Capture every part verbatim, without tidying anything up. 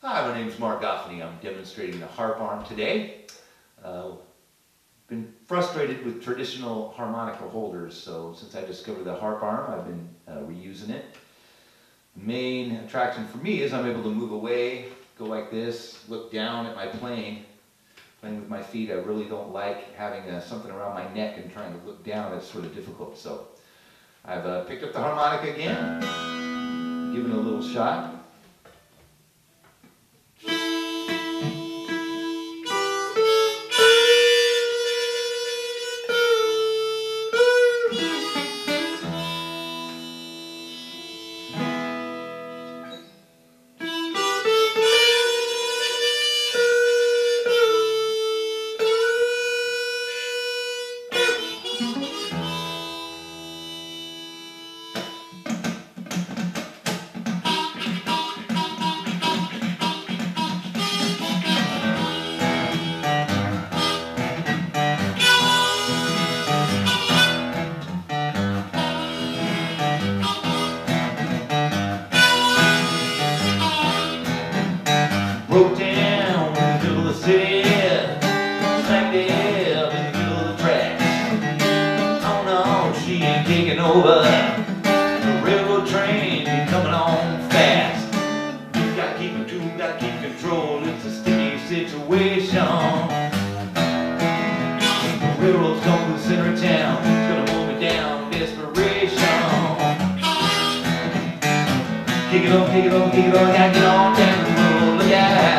Hi, my name is Goffeney. I'm demonstrating the HarpArm today. Uh, been frustrated with traditional harmonica holders, so since I discovered the HarpArm, I've been uh, reusing it. The main attraction for me is I'm able to move away, go like this, look down at my playing. Playing with my feet, I really don't like having uh, something around my neck and trying to look down. It's sort of difficult. So I've uh, picked up the harmonica again, given it a little shot. Broke down in the middle of the city, smack dab in the middle of the tracks. Oh no, she ain't taking over. The railroad train be coming on fast. You gotta keep it cool, gotta keep control. It's a sticky situation. The railroad's coming to the center of town. It's gonna mow me down, desperation. Kick it on, kick it on, kick it on, gotta get on down the road, look out.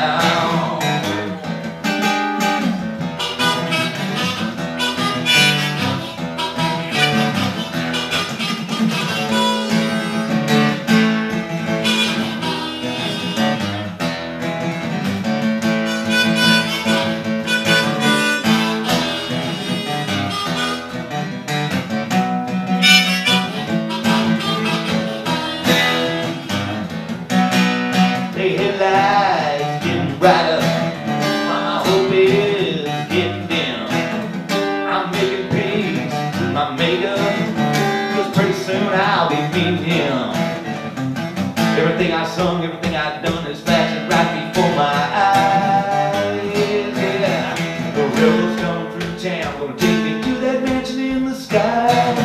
Headlights getting brighter, my hope is getting dim. I'm making peace with my maker, cause pretty soon I'll be meeting him. Everything I sung, everything I done is flashing right before my eyes, yeah. The railroad's coming through town, gonna take me to that mansion in the sky.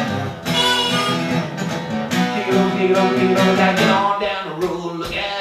Kick it on, kick it on, kick it on, gotta get on down the road, look out.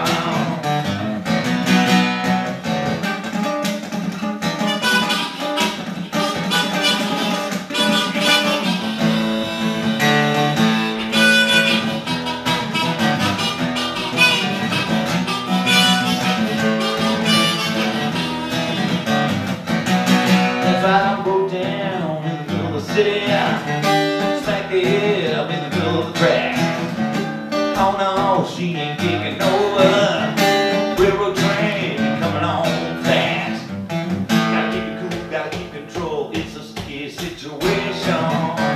I broke down in the middle of the city, smack dab in the middle of the track. Oh no, she ain't taking over. Railroad train coming on fast. Gotta keep it cool, gotta keep control. It's a sticky situation.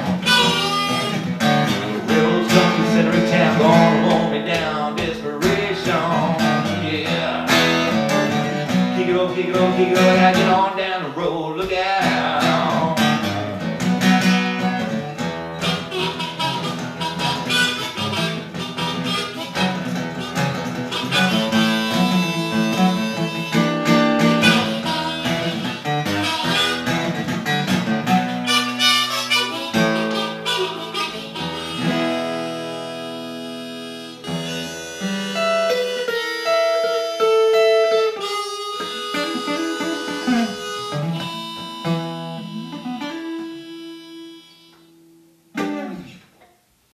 The railroad's coming to the center of town, gonna roll me down, desperation. Yeah. Kick it on, kick it on, kick it on, gotta get on.